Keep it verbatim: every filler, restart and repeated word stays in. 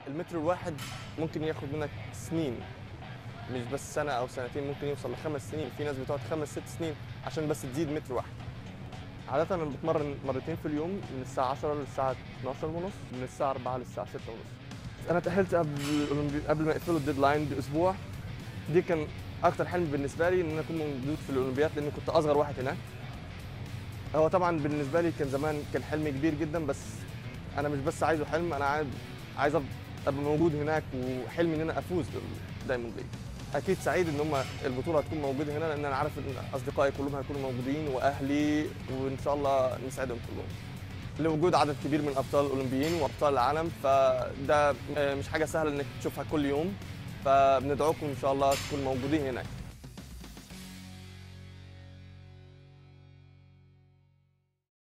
المتر الواحد ممكن ياخد منك سنين، مش بس سنة أو سنتين، ممكن يوصل لخمس سنين. في ناس بتقعد خمس ست سنين عشان بس تزيد متر واحد. عادة أنا بتمرن مرتين في اليوم، من الساعة عشرة للساعة اتناشر ونص، من الساعة أربعة للساعة ستة ونص. أنا تأهلت قبل الأولمبي... قبل ما يقفلوا الديدلاين بأسبوع. دي كان أكتر حلم بالنسبة لي إن أنا أكون موجود في الأولمبياد، لأني كنت أصغر واحد هناك. هو طبعا بالنسبة لي كان زمان كان حلم كبير جدا، بس أنا مش بس عايزه حلم، أنا عايز عايز أبقى موجود هناك، وحلمي إن أنا أفوز بالدايموند ليج. اكيد سعيد ان هم البطوله هتكون موجوده هنا، لان انا عارف ان اصدقائي كلهم هيكونوا موجودين واهلي، وان شاء الله نسعدهم كلهم. لوجود عدد كبير من ابطال الاولمبيين وابطال العالم، فده مش حاجه سهله انك تشوفها كل يوم، فبندعوكم ان شاء الله تكونوا موجودين هناك.